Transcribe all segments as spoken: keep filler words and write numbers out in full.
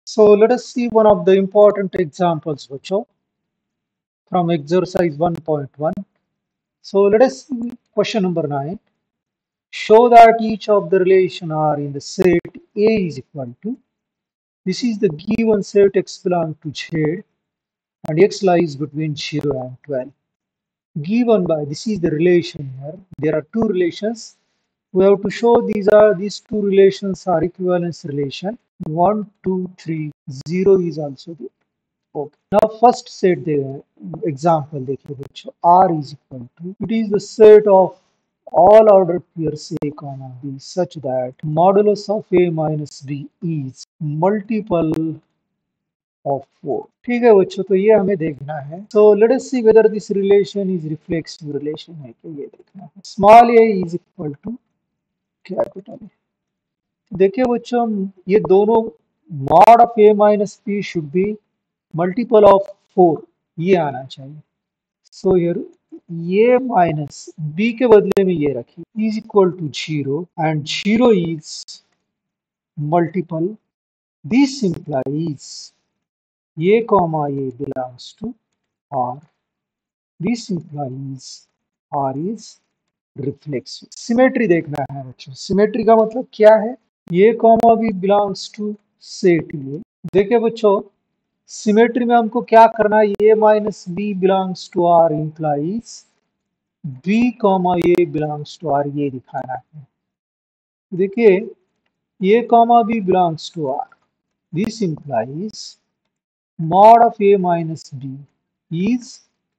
So let us see one of the important examples, Vacho, from exercise one point one. So let us see question number nine. Show that each of the relation are in the set A is equal to. This is the given set X belongs to Z and X lies between zero and twelve. Given by, this is the relation here. There are two relations. We have to show these are these two relations are equivalence relation. One, two, three, zero is also there. Okay. Now first set the example देखिए बच्चों R is equal to, it is the set of all order pairs A comma B such that modulus of A minus B is multiple of four. ठीक है बच्चों, तो ये हमें देखना है. So let us see whether this relation is reflexive relation है क्या, ये देखना है. Small a is equal to capital A. देखिए बच्चों, ये दोनों mod of A minus B should be multiple of four, ये आना चाहिए. सो हियर ये माइनस बी के बदले में ये रखिए is equal to zero and zero is multiple. This implies ये कॉमा ये belongs to R. This implies R is reflexive. Symmetry देखना है बच्चों. सिमेट्री का मतलब क्या है? ये कॉमा भी बिलोंग्स टू सेट ये. देखिए बच्चों, सिमेट्री में हमको क्या करना है? A minus B belongs to R implies B comma A belongs to R, ये दिखाना है. देखिए A comma B belongs to R. This implies mod of A minus B is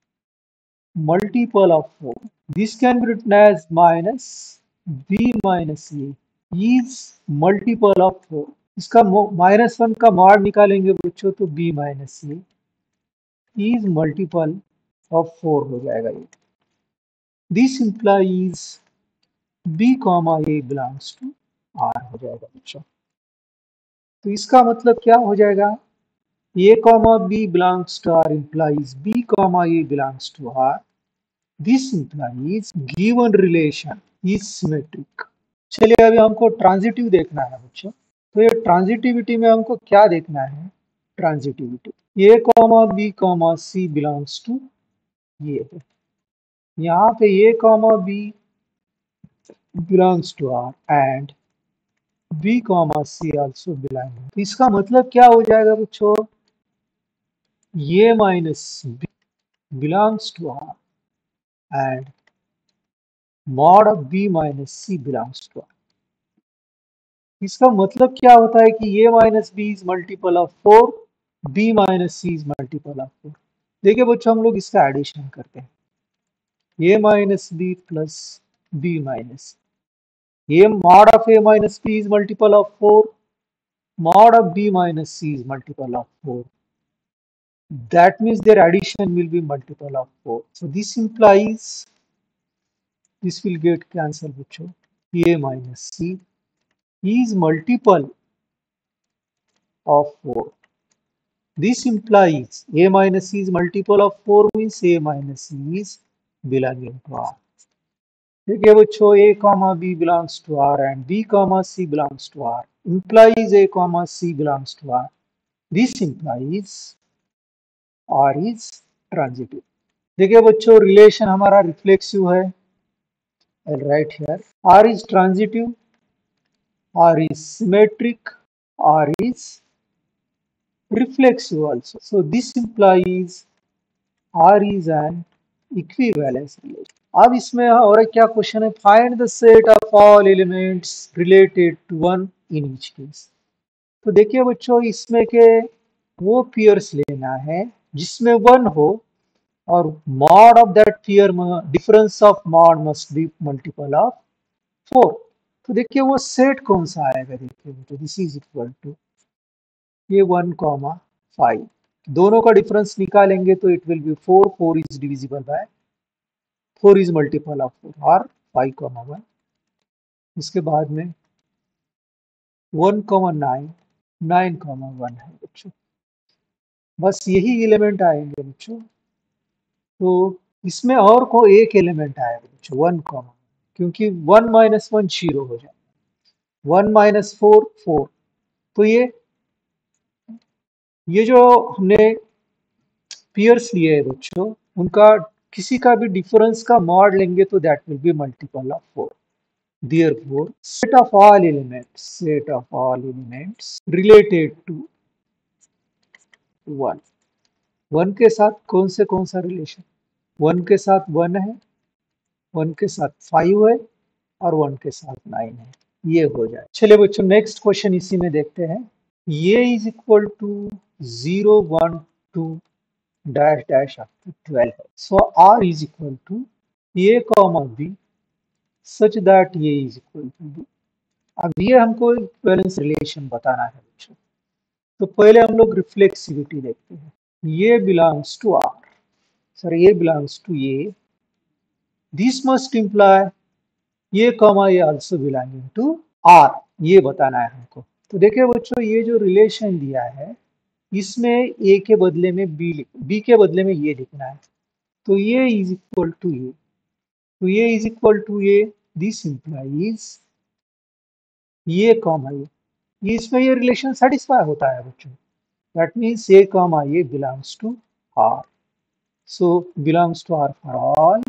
multiple of four. This can be written as minus B minus A is multiple of four. इसका minus one का mod निकालेंगे बच्चों तो B minus A is multiple of four हो जाएगा ये. This implies B comma A belongs to R हो जाएगा बच्चों. तो इसका मतलब क्या हो जाएगा? A comma B belongs to R implies B comma A belongs to R. This implies given relation is symmetric. चलिए अभी हमको ट्रांजिटिव देखना है बच्चों. तो ये ट्रांजिटिविटी में हमको क्या देखना है? Transitivity A comma B comma C belongs to ये है. यहाँ पे A comma B belongs to R and B comma C also belong. तो इसका मतलब क्या हो जाएगा बच्चों? A minus B belongs to R and mod of B minus C belongs to R. इसका मतलब क्या होता है कि A minus B is multiple of four, B minus C is multiple of four. देखिए बच्चों, हम लोग इसका एडिशन करते हैं. A minus B plus B minus a mod of a minus b is multiple of four, mod of b minus c is multiple of four. That means their addition will be multiple of four. So this implies this will get cancelled bachcho. A minus c is multiple of four. This implies a minus c is multiple of four means a minus c is belonging to R. देखिए बच्चों, a comma b belongs to R and b comma c belongs to R implies a comma c belongs to R. This implies R is transitive. देखिए बच्चों, relation हमारा reflexive है. I'll write here R is transitive, R is symmetric, R is reflexive also. So this implies R is an equivalence relation. अब इसमें और क्या question है? Find the set of all elements related to one in each case. तो देखिए बच्चों, इसमें के वो पेयर्स लेना है जिसमें वन हो और mod of that pair difference of mod must be multiple of four. तो देखिए वो सेट कौन सा आएगा? देखिए बच्चों, दिस इज इक्वल टू ये वन कॉमा फाइव. दोनों का डिफरेंस निकालेंगे तो it will be four. Four is divisible by four is multiple of four और फाइव कॉमा वन. इसके बाद में one comma nine, nine comma one है बच्चों. बस यही एलिमेंट आएंगे बच्चों. तो इसमें और को एक एलिमेंट आएगा बच्चों वन कॉमा, क्योंकि वन माइनस वन जीरो हो जाए. One minus four four. तो ये ये जो हमने पेयर्स लिए है बच्चों, उनका किसी का भी डिफरेंस का मॉड लेंगे तो that will be multiple of four. Therefore, set of all elements, set of all elements related to one. One के साथ कौन से कौन सा रिलेशन? वन के साथ वन है, वन के साथ फाइव है और वन के साथ नाइन है। ये हो जाए। चलिए बच्चों, नेक्स्ट क्वेश्चन इसी में देखते हैं। ये is equal to zero one two dash dash up to twelve है। So R is equal to A comma B such that A is equal to B. अब ये हमको इक्विवेलेंस रिलेशन बताना है बच्चों। तो पहले हम लोग रिफ्लेक्सिविटी देखते हैं। ये बिलोंग्स टू आर, सर ये belongs to A, this must imply ये कॉमा ये आल्सो बिलोंगिंग टू आर, ये बताना है हमको। तो देखिए बच्चों, ये जो रिलेशन दिया है इसमें ए के बदले में बी लिख, बी के बदले में ये लिखना है। तो ये इज इक्वल टू ए, तो ये is equal to A, this implies ये कॉमा ये, ये इसमें ये रिलेशन सेटिस्फाई होता है बच्चों। दैट मीन्स ए कॉमा ये belongs to R, so belongs to R for all,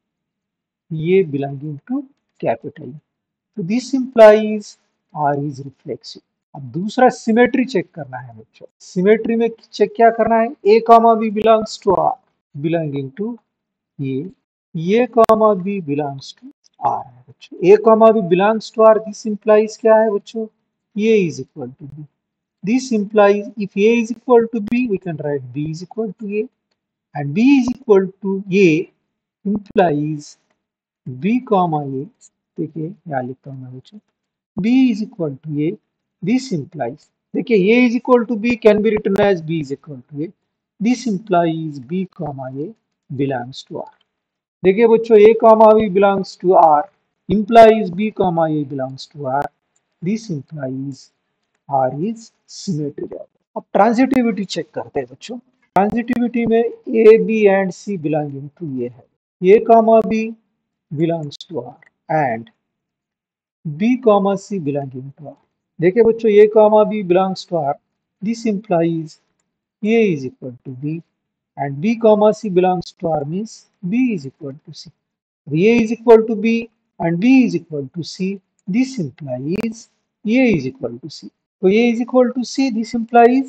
ये बिलोंगिंग टू कैपिटल। तो this implies R is reflexive. अब दूसरा सिमेट्री चेक करना है बच्चों। सिमेट्री में चेक क्या करना है? A comma B belongs to R, belonging to ये, ये comma B belongs to R है बच्चों। A comma B belongs to R, this implies क्या है बच्चों? A is equal to B. This implies if A is equal to B, we can write B is equal to A, and B is equal to A implies B comma A. देखिए यहाँ लिखता हूँ मैं बच्चों, B is equal to A. This implies, देखिए A is equal to B can be written as B is equal to A. This implies B comma A belongs to R. देखिए बच्चों, A comma B belongs to R implies B comma A belongs to R. This implies R is symmetry. अब transitivity check करते हैं बच्चों। Transitivity में A B and C belonging to A है, A comma B belongs to R and B comma C belonging to R. देखिए बच्चों, A comma B belongs to R, this implies A is equal to B and B comma C belongs to R means B is equal to C. A is equal to B and B is equal to C, this implies A is equal to C. तो A is equal to C, this implies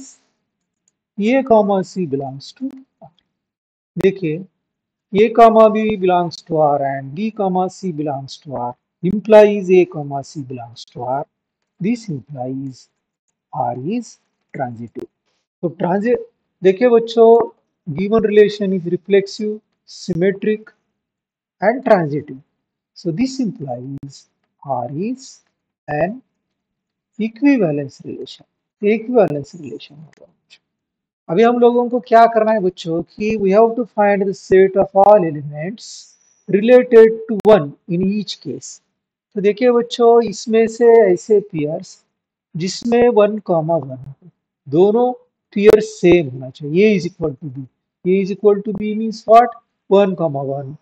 A comma C belongs to R. देखिए, A comma B belongs to R and B comma C belongs to R implies A comma C belongs to R. This implies R is transitive. तो transit, देखिए बच्चों, given relation is reflexive, symmetric and transitive. So this implies R is an equivalence relation. Equivalence relation होगा। अभी हम लोगों को क्या करना है बच्चों कि we have to find the set of all elements related to one in each case. तो देखिए बच्चों, इसमें से ऐसे पेयर्स जिसमें वन कॉमा वन दोनों पेयर सेम होना चाहिए। A is equal to B, A is equal to B means what? One comma one.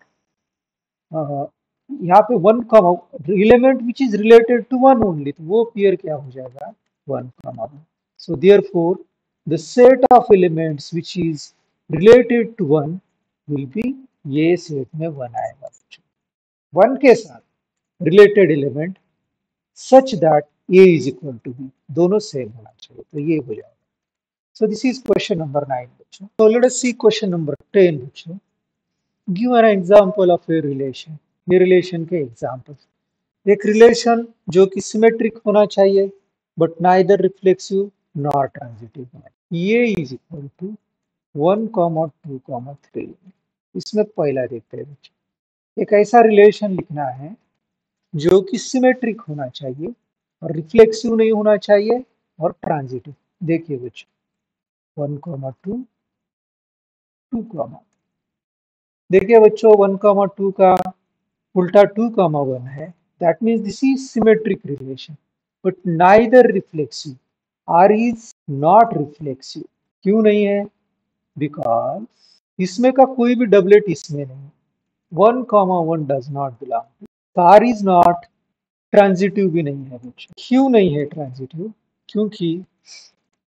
यहाँ पे one comma element which is related to one only, तो वो पेयर क्या हो जाएगा? One comma one. So therefore the set of elements which is related to one will be, ये set में one आएगा। वन के साथ related element such that A is equal to B, दोनों सेम होना चाहिए, तो ये हो जाएगा। So this is question number nine बच्चों। So let us see question number ten बच्चों। Give an example of a relation. ये रिलेशन के एग्जाम्पल। एक रिलेशन जो कि सिमेट्रिक होना चाहिए but neither reflexive nor transitive होना चाहिए। ये is equal to one comma two comma three. इसमें पहला देखते हैं बच्चों, एक ऐसा रिलेशन लिखना है जो कि सिमेट्रिक होना चाहिए और रिफ्लेक्सिव नहीं होना चाहिए और ट्रांजिटिव। देखिए बच्चों, one comma two, two comma, देखिए बच्चों वन कॉमा टू का उल्टा टू कॉमा वन है, that means this is symmetric relation but neither reflexive. R is not reflexive. क्यों नहीं है? बिकॉज इसमें का कोई भी डबलेट इसमें नहीं, one comma one does not belong. तो आर इज नॉट ट्रांजिटिव भी नहीं है बच्चों। क्यों नहीं है ट्रांजिटिव? क्योंकि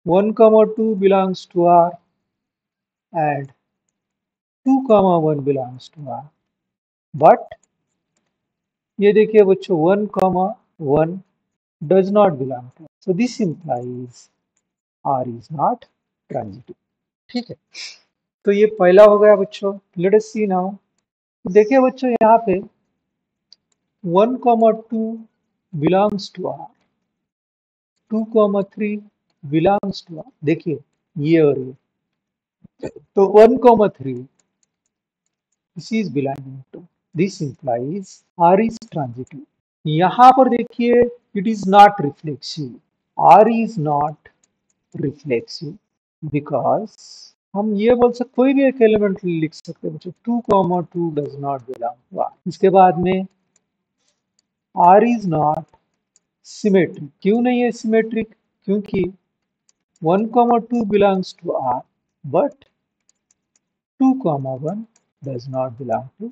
one comma two belongs to R and two comma one belongs to R. But ये देखिए बच्चों one comma one does not belong to R. So this implies R is not transitive. ठीक है, तो ये पहला हो गया बच्चों. Let us see now. देखिए बच्चों यहाँ पे one comma two belongs to R, two comma three belongs to R. देखिए ये और ये, तो one comma three this is belonging to. This implies R is transitive. यहाँ पर देखिए it is not reflexive. R is not reflexive because हम ये बोल सकते कोई भी एक एलिमेंट लिख सकते हैं बच्चों. Two comma two does not belong to R. इसके बाद में R is not symmetric. क्यों नहीं है सिमेट्रिक? क्योंकि one comma two belongs to R but two comma one does not belong to.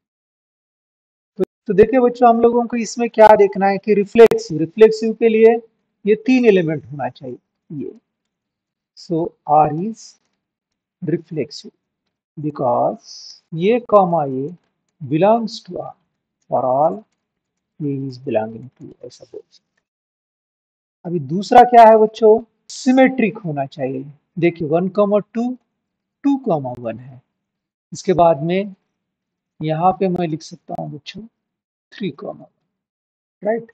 तो देखिए बच्चों हम लोगों को इसमें क्या देखना है कि रिफ्लेक्सिव रिफ्लेक्सिव के लिए ये तीन एलिमेंट होना चाहिए ये. So R is reflexive because ये कॉमा ये belongs to R for all ये इज बिलोंगिंग टू, ऐसा बोल सकते. अभी दूसरा क्या है बच्चों? सिमेट्रिक होना चाहिए. देखिए one comma two two comma one है. इसके बाद में यहाँ पे मैं लिख सकता हूँ बच्चों थ्री कॉमा वन, राइट.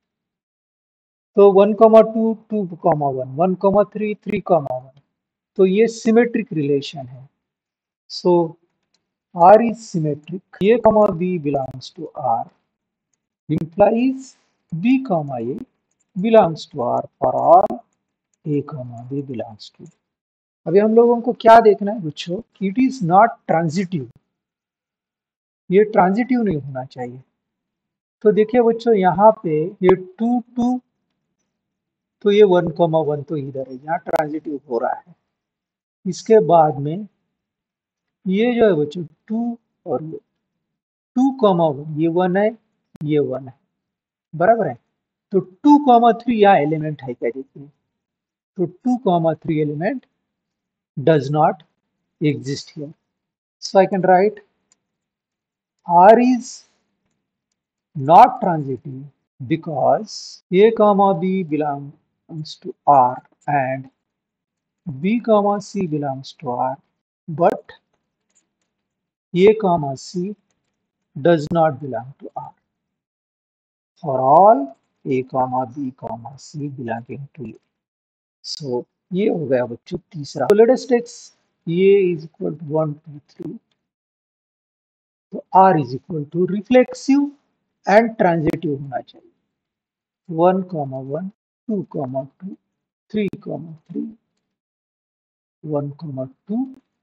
तो one comma two two comma one, one comma three three comma one. तो ये सिमेट्रिक रिलेशन है. So R is symmetric. A comma B belongs to R implies b comma a belongs to R for all a comma b belongs to. अभी हम लोगों को क्या देखना है बच्चों? It is not transitive. ये ट्रांजिटिव नहीं होना चाहिए. तो देखिए बच्चों यहाँ पे ये टू टू, तो ये वन कॉमा वन तो इधर है, यहाँ ट्रांजिटिव हो रहा है. इसके बाद में ये जो है बच्चों टू और ये टू कॉमा वन, ये वन है ये वन है, बराबर है. तो टू कॉमा थ्री यहाँ एलिमेंट है क्या? देखिए तो two comma three element does not exist here. So I can write R is not transitive because A comma B belongs to R and B comma C belongs to R, but A comma C does not belong to R for all A comma B comma C belonging to A. So ये हो गया बच्चों तीसरा. So let us take A is equal to one two three. तो R is equal to reflexive and transitive होना चाहिए. One comma one, two comma two, three comma three, one comma two,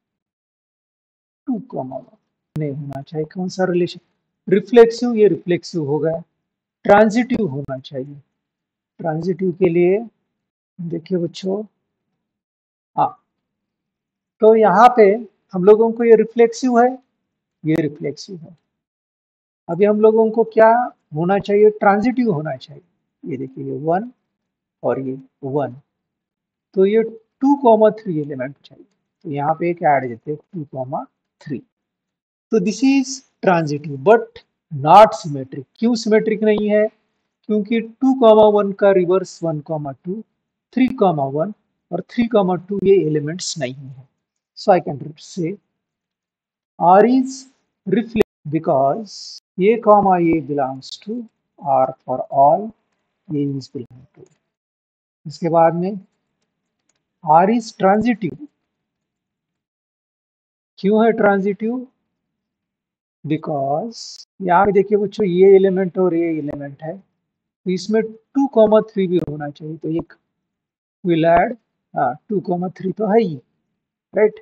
two comma one नहीं होना चाहिए. कौन सा relation? Reflexive. ये reflexive हो गया. ट्रांजिटिव होना चाहिए. ट्रांजिटिव के लिए देखिए बच्चों, हाँ तो यहाँ पे हम लोगों को ये रिफ्लेक्सिव है, ये रिफ्लेक्सिव है. अभी हम लोगों को क्या होना चाहिए? ट्रांजिटिव होना चाहिए. ये देखिए ये वन और ये वन, तो ये टू कॉमा थ्री एलिमेंट चाहिए. तो यहाँ पे एक ऐड देते हैं टू कॉमा थ्री. तो this is transitive but not symmetric. क्यों सिमेट्रिक नहीं है? क्योंकि टू कॉमा वन का reverse one comma two, three comma one और थ्री कॉमा टू ये एलिमेंट्स नहीं है. So I can say R is reflect because A comma A belongs to R for all A is belong to. इसके बाद में R is transitive. क्यों है transitive? Because यहाँ पे देखिए बच्चों ये एलिमेंट और ये एलिमेंट है, तो इसमें टू कॉमा थ्री भी होना चाहिए. तो एक विल ऐड, हाँ टू कॉमा थ्री तो है ही, राइट.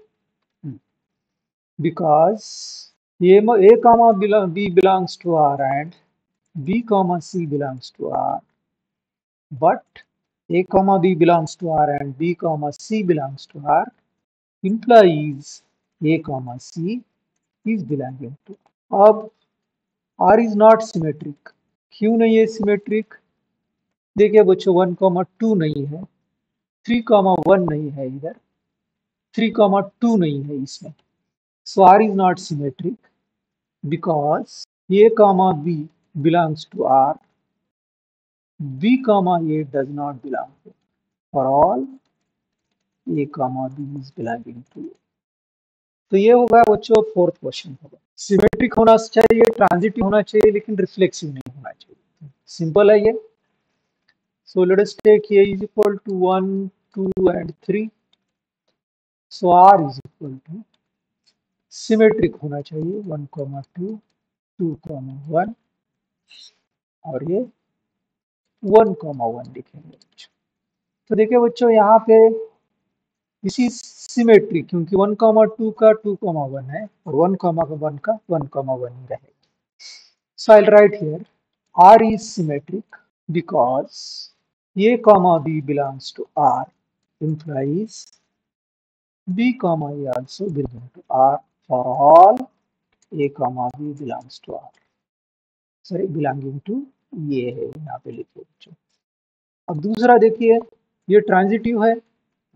बिकॉज ये A comma B belongs to R and B comma C belongs to R, but A comma B belongs to R and B comma C belongs to R implies A comma C is belonging to. अब R is not symmetric. क्यों नहीं है symmetric? देखिए बच्चों one comma to नहीं है, three comma one नहीं है इधर, थ्री कॉमा टू नहीं है इसमें। So R is not symmetric because A comma B belongs to R, B comma A does not belong to, for all A comma B is belonging to A. तो ये होगा बच्चों fourth question होगा। Symmetric होना चाहिए, transitive होना चाहिए, लेकिन रिफ्लेक्सिव नहीं होना चाहिए। सिंपल है ये। So let us take A is equal to one, two and three. So R is equal to symmetric होना चाहिए one comma two, two comma one और ये वन कॉमा वन लिखेंगे बच्चों। तो देखिए बच्चों यहाँ पे इसी सिमेट्रिक, क्योंकि वन कॉमा टू का टू कॉमा वन है और वन कॉमा वन का वन कॉमा वन ही रहेगा। So I'll write here R is symmetric because A comma B belongs to R implies B comma A also belong to R for all A comma B belongs to R, sorry belonging to ये है यहाँ पे लिखे बच्चों। अब दूसरा देखिए, ये ट्रांजिटिव है,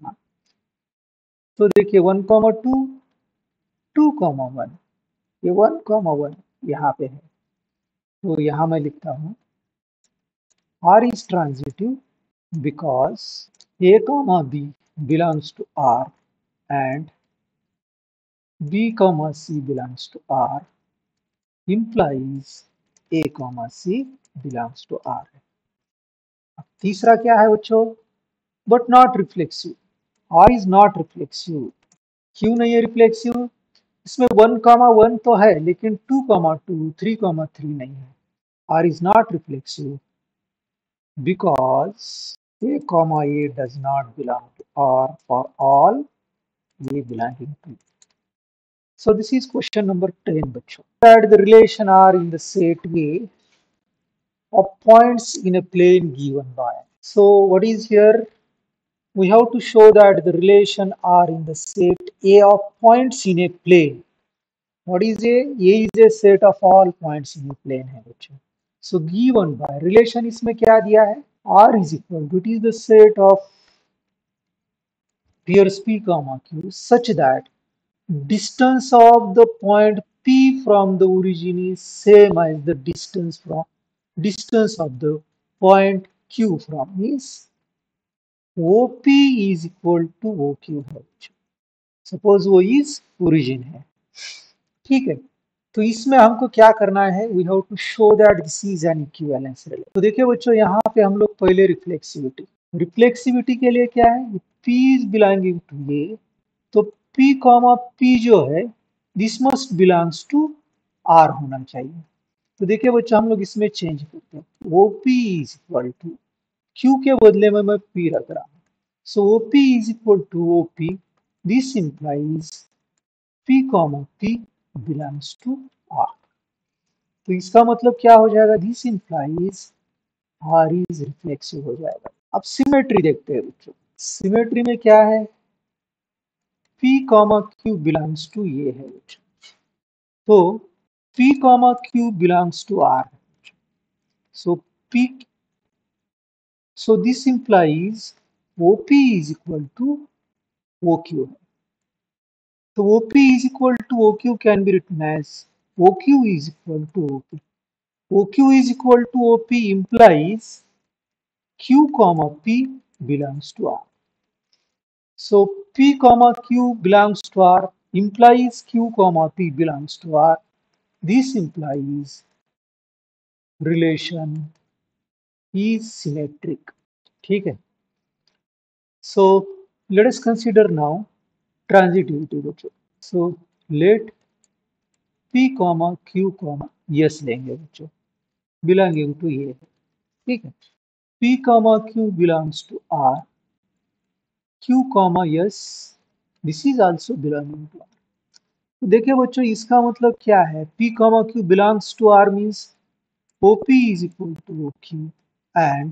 तो देखिए one comma two, two comma one, ये वन कॉमा वन यहाँ पे है, तो यहाँ मैं लिखता हूँ R is transitive because A comma B belongs to R and B comma C belongs to R implies A comma C belongs to R। अब तीसरा क्या है बच्चों, but not reflexive. R is not reflexive। क्यों नहीं है reflexive? इसमें one comma one तो है लेकिन two comma two, three comma three नहीं है। R is not reflexive because A comma A does not belong to R for all A belonging to। So this is question number ten बच्चों। That the relation R in the set A of points in a plane given by। So what is here? We have to show that the relation R in the set A of points in a plane। What is A? A is a set of all points in a plane है बच्चों। So given by relation इसमें क्या दिया है? R is equal to, it is the set of pairs P comma Q such that distance of the point P from the origin is same as the distance from distance of the point Q from is O P is equal to O Q है। Suppose वो is origin है, ठीक है। तो इसमें हमको क्या करना है, we have to show that this is an equivalence relation. तो देखिए बच्चों यहाँ पे हम लोग पहले रिफ्लेक्सिविटी, रिफ्लेक्सिविटी के लिए क्या है, P is belonging to A, तो P कॉमा P जो है this must belongs to R होना चाहिए। तो देखिए बच्चों हम लोग इसमें चेंज करते हैं, O P is equal to Q के बदले में मैं P रख रहा हूँ। So O P is equal to O P, this implies P comma P belongs to R। तो इसका मतलब क्या हो जाएगा, this implies R is reflexive हो जाएगा। अब सिमेट्री देखते हैं बच्चों, सिमेट्री में क्या है, P comma Q belongs to ये है बच्चों, तो P comma Q belongs to R। So P, so this implies O P is equal to O Q। So O P is equal to O Q can be written as O Q is equal to O P। O Q is equal to O P implies Q comma P belongs to R। So P comma Q belongs to R implies Q comma P belongs to R। This implies relation is symmetric। ठीक है। So let us consider now transitivity बच्चों। So let P comma Q comma yes लेंगे बच्चों, belonging to ये, ठीक है। P comma Q belongs to R, Q comma yes this is also belonging to R। तो देखिए बच्चों इसका मतलब क्या है, P comma Q belongs to R means O P is equal to O Q and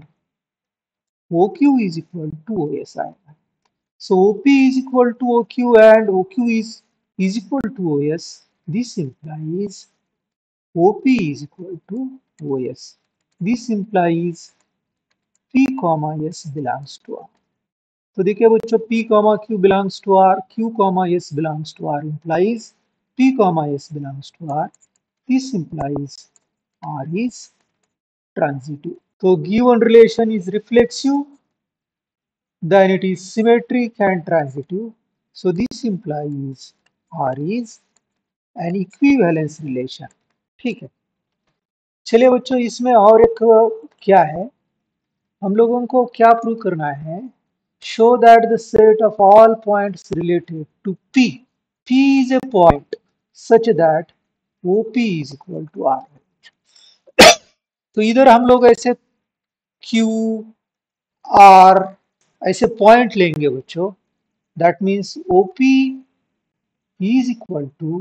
O Q is equal to O S आएगा। So O P is equal to O Q and O Q is is equal to O S। This implies O P is equal to O S। This implies P comma S belongs to R। तो देखिए बच्चों P comma Q belongs to R, Q comma S belongs to R implies P comma S belongs to R. This implies R is transitive. So given relation is reflexive, then it is symmetric and transitive. So this implies R is an equivalence relation. ठीक है, चलिए बच्चों इसमें और एक क्या है, हम लोगों को क्या प्रूव करना है, show that the set of all points related to P, P is a point such that O P is equal to R. तो इधर हम लोग ऐसे Q, R ऐसे पॉइंट लेंगे बच्चों, that means O P is equal to,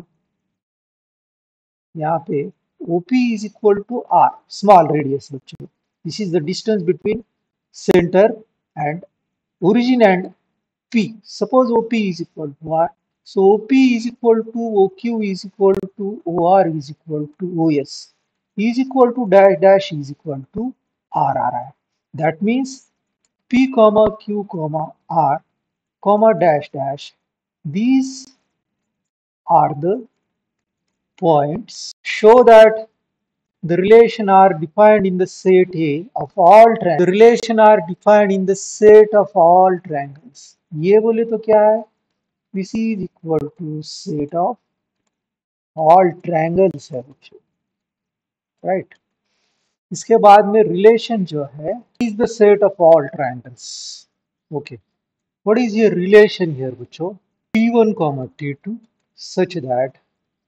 यहाँ पे O P is equal to R, small radius बच्चों. This is the distance between center and origin and P. Suppose O P is equal to R. So O P is equal to O Q is equal to O R is equal to O S is equal to dash dash is equal to R R I. That means P comma Q comma R comma dash dash. These are the points. Show that the relation are defined in the set A of all triangles. The relation are defined in the set of all triangles. ये बोले तो क्या है? This is equal to set of all triangles है बच्चों, right? इसके बाद में relation जो है is the set of all triangles. Okay. What is your relation here बच्चों? T one comma T two such that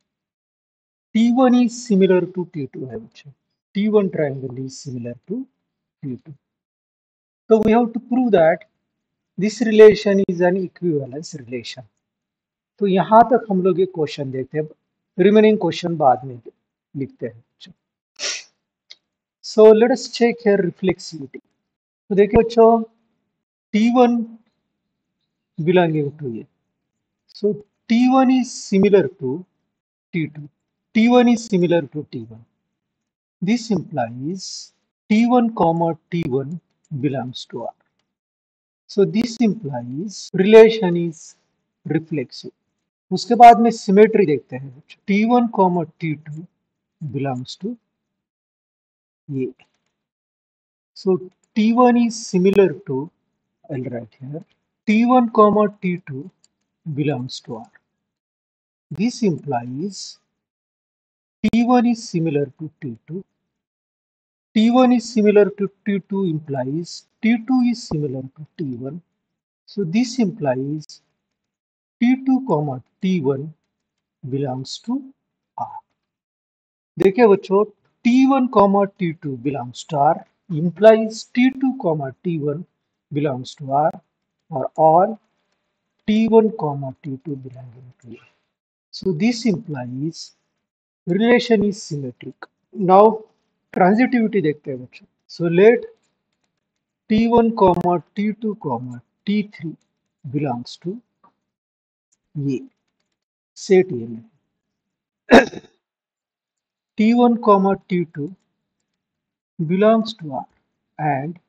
T one is similar to T two है बच्चों. T one triangle is similar to T two. So we have to prove that this relation is an equivalence relation. तो यहाँ तक हम लोग ये question देखते हैं, रिमेनिंग क्वेश्चन बाद में लिखते हैं. So let us check here reflexivity. तो देखिए बच्चों T one belonging to ये, so T one is similar to T two, T one is similar to T one. This implies T one comma T one belongs to R. So this implies relation is reflexive. उसके बाद में symmetry देखते हैं बच्चों. T one comma T two belongs to ये. So T one is similar to, I'll write here, T one comma T two belongs to R. This implies T one is similar to T two. T one is similar to T two implies T two is similar to T one. So this implies T two comma T one belongs to R. देखिए बच्चों T one comma T two belongs to R implies T two comma T one belongs to R, or all T one comma T two belonging to R. So this implies relation is symmetric. Now transitivity देखते हैं बच्चों. So let T one comma T two comma T three belongs to ये set ये में T one comma T two belongs to R and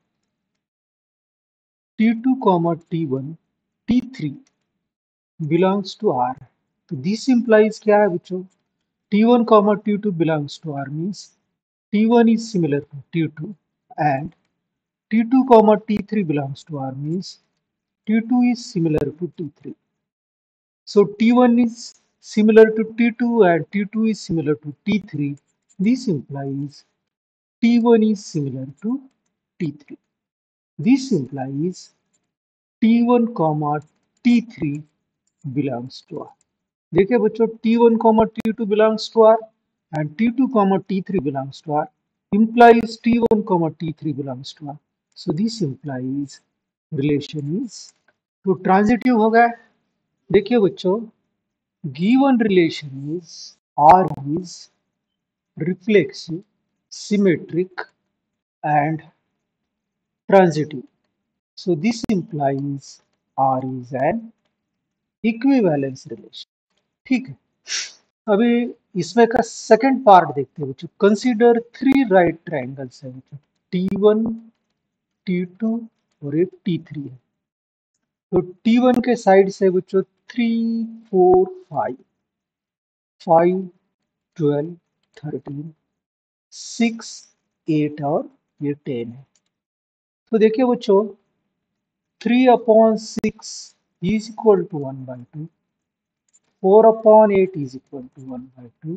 T two comma T one T three belongs to R. So this implies क्या है बच्चों? T one comma T two belongs to R means T one is similar to T two and T two comma T three belongs to R means T two is similar to T three. So T one is similar to T two and T two is similar to T three. This implies T one is similar to T three. This implies T one comma T three belongs to R. देखिए बच्चों T one comma T two belongs to R and T two comma T three belongs to R implies T one comma T three belongs to R. So this implies relation is, तो transitive हो गया. देखिए बच्चों given relation is R is reflexive, symmetric and transitive. So this implies R is an equivalence relation. ठीक है, अभी इसमें का सेकंड पार्ट देखते हैं बच्चों. कंसीडर थ्री राइट ट्रायंगल्स है बच्चों, T one, T two और एक T three है. तो टी वन के साइड से बच्चों three four five, five twelve thirteen six eight और ये टेन है। तो देखिए बच्चों three upon six is equal to one by two, four upon eight is equal to one by two,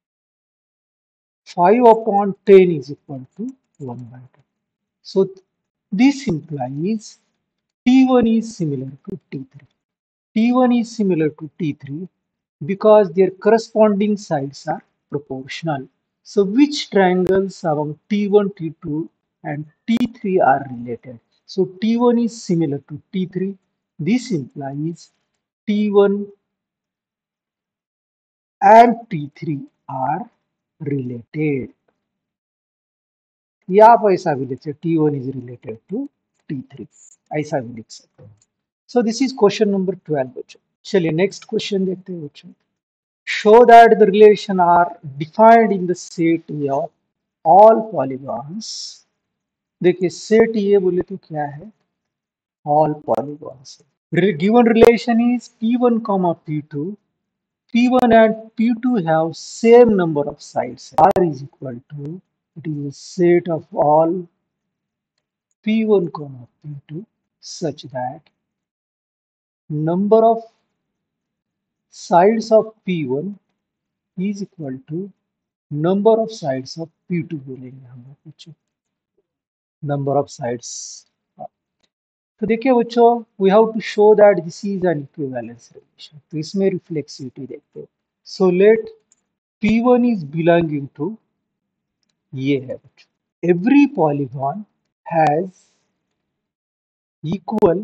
five upon ten is equal to one by two. So this implies T one is similar to T three. T one is similar to T three because their corresponding sides are proportional. So which triangles among T one, T two and T three are related? So T one is similar to T three. This implies T one and T three are related. या आप ऐसा भी लिख सकते T one is related to T three, ऐसा भी लिख सकते हैं। So this is question number twelve बच्चों। चलिए नेक्स्ट क्वेश्चन देखते हैं बच्चों। Show that the relation R defined in the set A of all polygons. देखिए सेट ए बोले तो क्या है, all polygons. Given relation is P one comma P two, P one and P two have same number of sides. R is equal to, it is a set of all P one comma P two such that number of sides of P one is equal to number of sides of P two बोलेंगे हम लोग बच्चों, number of sides। तो देखिए बच्चों we have to show that this is an equivalence relation, तो इसमें reflexivity देखते हैं। So let P one is belonging to, ये है बच्चों, every polygon has equal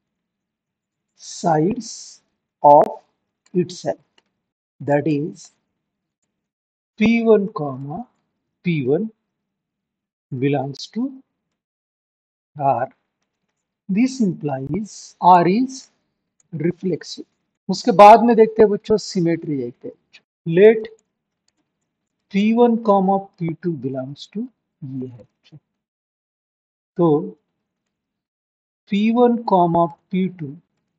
sides of itself, that is P one comma P one belongs to R. This implies R is reflexive। उसके बाद में देखते हैं बच्चों सिमेट्री देखते हैं। Let P one comma P two belongs to, ये है बच्चों, तो P one comma P two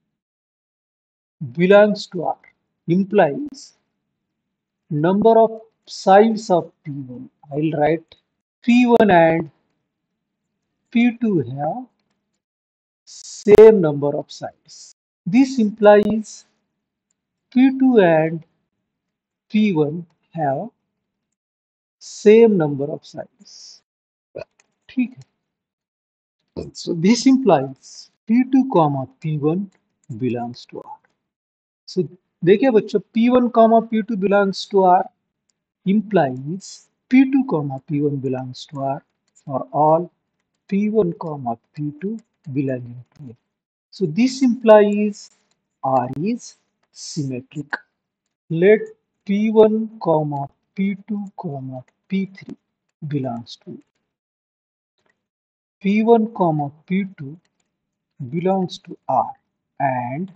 belongs to R implies number of sides of P one, I'll write P one and P two have same number of sides. This implies P two and P one have same number of sides। ठीक है। So this implies P two comma P one belongs to R। So देखिए बच्चों P one comma P two belongs to R implies P two comma P one belongs to R for all P one comma P two belonging to A। So this implies R is symmetric। Let P one comma P two comma P three belongs to, P one comma P two belongs to R and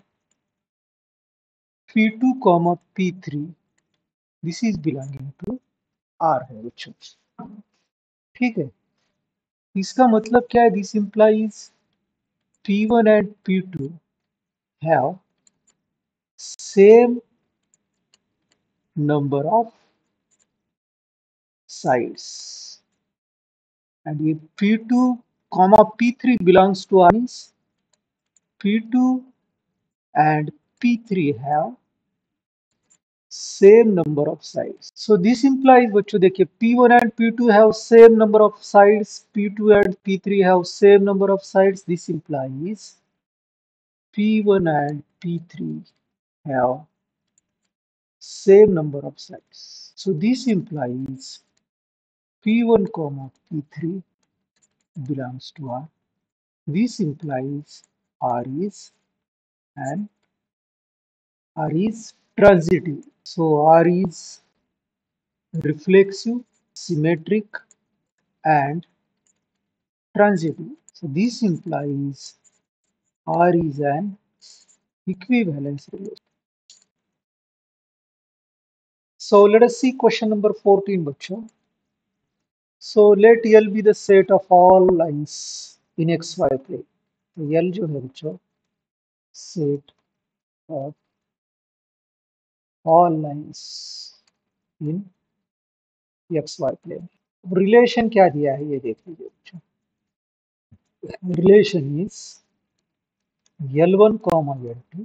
P two comma P three this is belonging to R है बच्चों। ठीक है, इसका मतलब क्या है, this implies P one and P two have same number of sides and if P two comma P three belongs to R means P two and P three have same number of sides। So this implies बच्चों देखिए P one and P two have same number of sides, P two and P three have same number of sides। This implies P one and P three have same number of sides। So this implies P one comma P three belongs to R। This implies R is and R is transitive। So R is reflexive, symmetric and transitive। So this implies R is an equivalence relation। So let us see question number fourteen बच्चों। So let L be the set of all lines in xy plane। तो L जो है बच्चों set of all lines in xy plane. रिलेशन क्या दिया है ये देख लीजिए बच्चों. Relation is L one comma L two.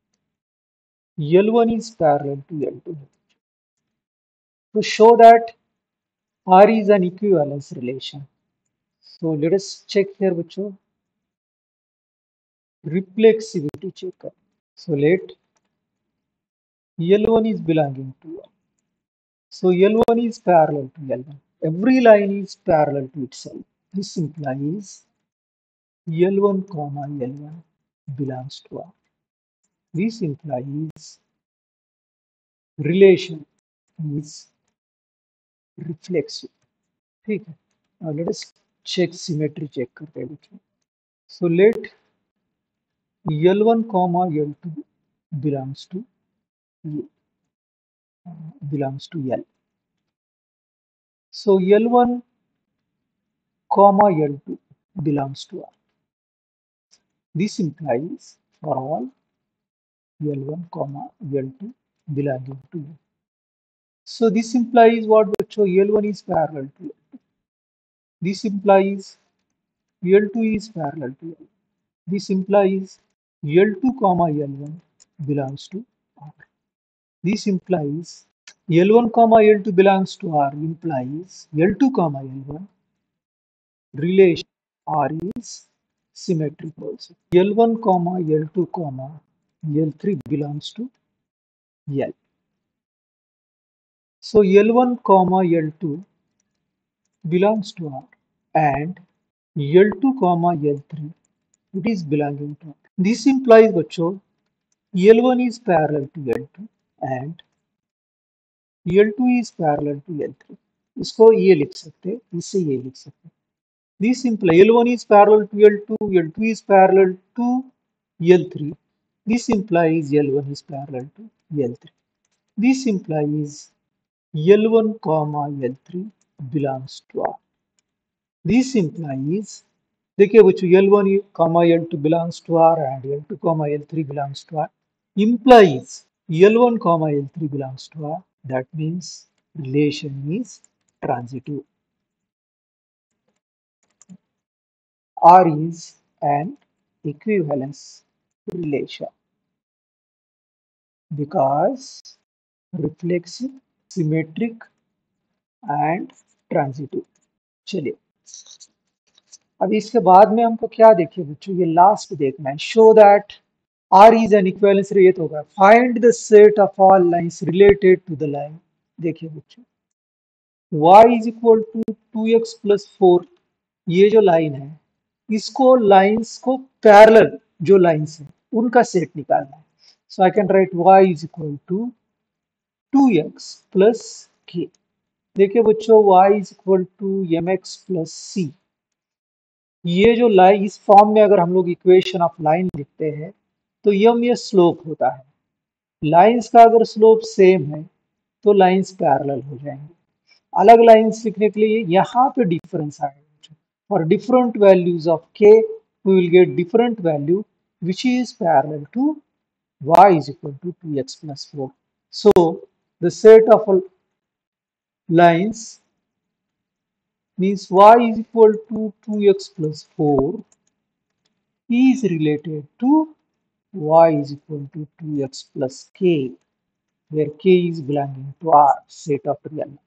L one is parallel to L two. To show that R is an equivalence relation. So let us check here बच्चों. Reflexivity check कर. So let L one is belonging to L. So L one is parallel to L one. Every line is parallel to itself. This implies L one comma L one belongs to R. This implies relation is reflexive. ठीक है. Now let us check symmetry check करते हैं बच्चों. So let L one comma L two belongs to belongs to L. So L one comma L two belongs to R. This implies for all L one comma L two belonging to L. So this implies what बच्चों? L one is parallel to L two. This implies L two is parallel to L. This implies L two comma L one belongs to R. This implies L one comma L two belongs to R implies L two comma L one relation R is symmetric also. L one comma L two comma L three belongs to L. So L one comma L two belongs to R and L two comma L three it is belonging to R. This implies बच्चों L one is parallel to L two and L two is parallel to L three. इसको ये लिख सकते हैं, इससे ये लिख सकते हैं. This implies L one is parallel to L two, L two is parallel to L three. This implies L one is parallel to L three. This implies L one comma L three belongs to R. This implies देखिए बच्चों L one comma L two belongs to R and L two comma L three belongs to R implies L one comma L three belongs to R. That means relation is transitive. R is an equivalence relation because reflexive, symmetric and transitive. चलिए अब इसके बाद में हमको क्या देखिए बच्चों, ये लास्ट देखना है. Show that R is an equivalence relation होगा. Find the set of all lines related to the line. देखिए बच्चों y is equal to two x plus four, ये जो लाइन है इसको लाइंस को पैरेलल जो लाइंस है उनका सेट निकालना है. So I can write y is equal to two x plus k. देखिए बच्चों y is equal to mx plus c. ये जो लाइन इस फॉर्म में अगर हम लोग इक्वेशन ऑफ लाइन लिखते हैं तो यम ये स्लोप होता है. लाइंस का अगर स्लोप सेम है तो लाइंस पैरेलल हो जाएंगे. अलग लाइंस लिखने के लिए यहाँ पे डिफरेंस आएगा. For different values of k we will get different value which is parallel to y is equal to two x plus four. So the set of lines means y is equal to two x plus four is related to y is equal to two x plus k, where k is belonging to R set of real numbers.